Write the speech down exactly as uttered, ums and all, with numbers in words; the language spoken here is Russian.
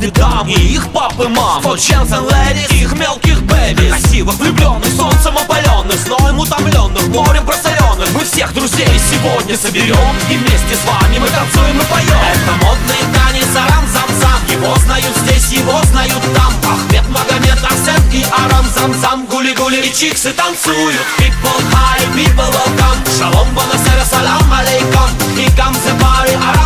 миллионы дам и их пап и мам, сто gents and ladies, их мелких бэби, красивых, влюбленных, солнцем опаленных, зноем утомленных, морем просоленных. Мы всех друзей сегодня соберем, и вместе с вами мы танцуем и поем. Это модный танец арам-зам-зам, его знают здесь, его знают там. Ахмед, Магомед, Арсен и Арам-зам-зам, гули-гули и чиксы танцуют. People high, people welcome, шалом, бонасера, салам алейкум. Here comes the party, арам